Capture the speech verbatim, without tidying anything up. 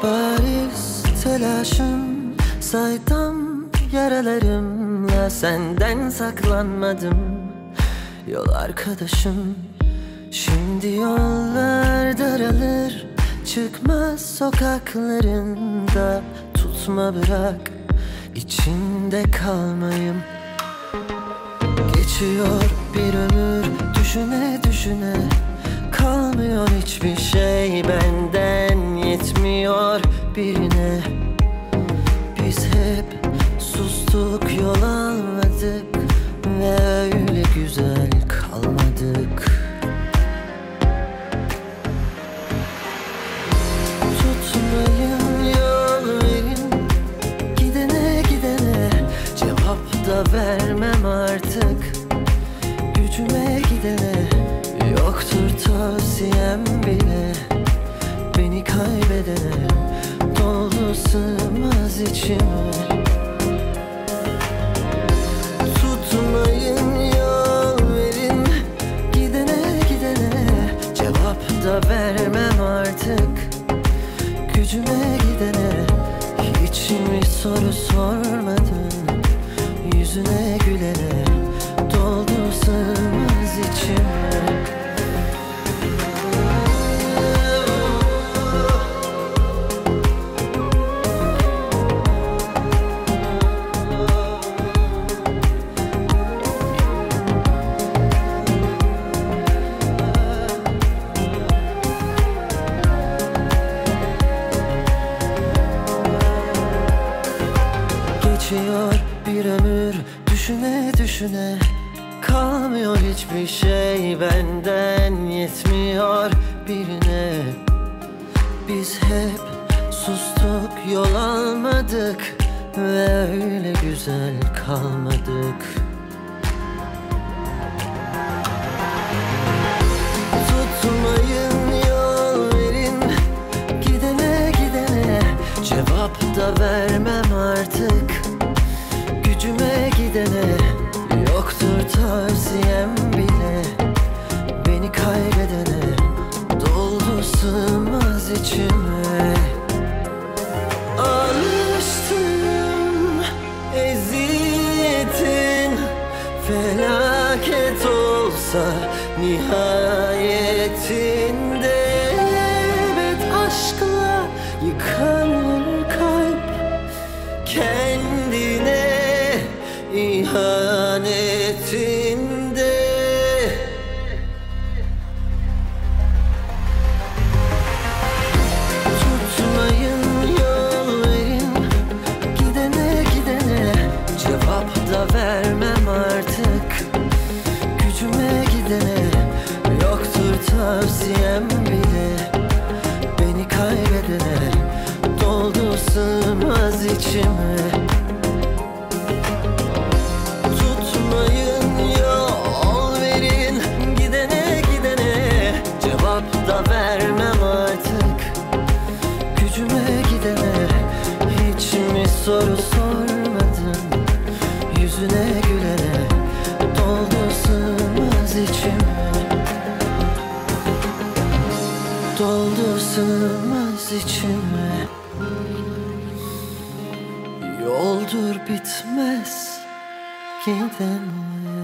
Bariz telaşım, saydam yaralarımla senden saklanmadım. Yol arkadaşım, şimdi yollar daralır, çıkmaz sokaklarında. Tutma bırak, içinde kalmayım. Geçiyor bir ömür düşüne düşüne, kalmıyor hiçbir şey benden, yetmiyor birine. Biz hep sustuk, yol almadık ve öyle güzel kalmadık. Tutmayın, yol verin, gidene gidene cevap da vermem artık. Gücüme gidene yoktur tavsiyem bile. Beni kaybedene doldu sığmaz içime. Tutmayın, yol verin, gidene gidene cevap da vermem artık. Gücüme gidene hiç mi soru sormadın? Yüzüne gülene doldu sığmaz içime. Geçiyor bir ömür düşüne düşüne, kalmıyor hiçbir şey benden, yetmiyor birine. Biz hep sustuk, yol almadık ve öyle güzel kalmadık. Tutmayın, yol verin, gidene gidene cevap da vermem artık. Gücüme gidene yoktur tavsiyem bile. Beni kaybedene doldu sığmaz içime. Alıştım eziyetin, felaket olsa nihayetinde. Evet, aşkla yıkanır kalp, kendine ihanetinde. Tutmayın, yol verin, gidene gidene cevap da vermem artık. Gücüme gidene yoktur tavsiyem bile. Beni kaybedene doldu sığmaz içime. Tutmayın, yol verin, gidene gidene cevap da vermem artık. Gücüme gidene hiç mi soru sormadın? Yüzüne gülene doldu sığmaz içime. Doldu sığmaz içime. Yoldur bitmez gidene.